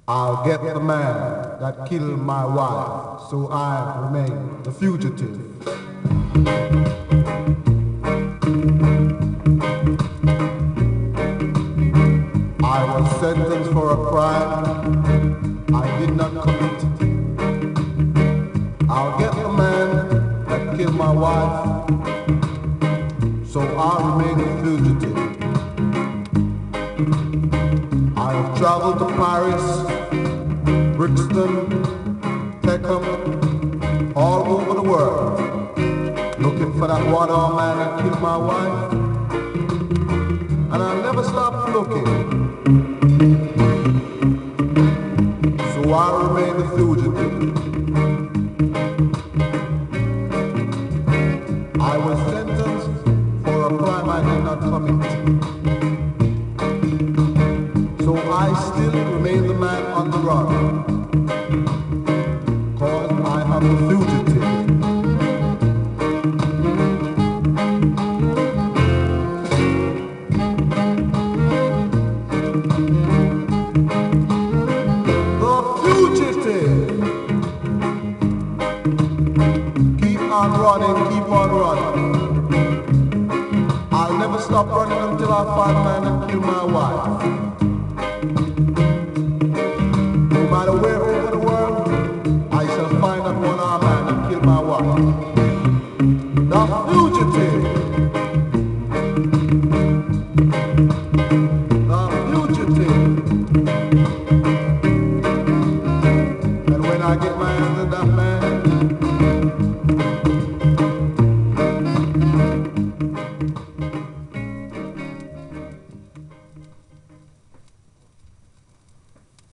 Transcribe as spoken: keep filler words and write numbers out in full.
I'll get the man that killed my wife, so I remain the fugitive. I was sentenced for a crime I did not commit. I'll get the man that killed my wife, so I'll remain a fugitive. I have traveled to Paris, Brixton, Peckham, all over the world, looking for that one-armed man that killed my wife, and I'll never stop looking, so I remain the fugitive. I was sentenced for a crime I did not commit, so I still remain the man on the run, cause I am a fugitive. The fugitive. Keep on running, keep on running. I'll never stop running until I find a man and kill my wife. No matter where over the world, I shall find that one-armed man and kill my wife. The fugitive.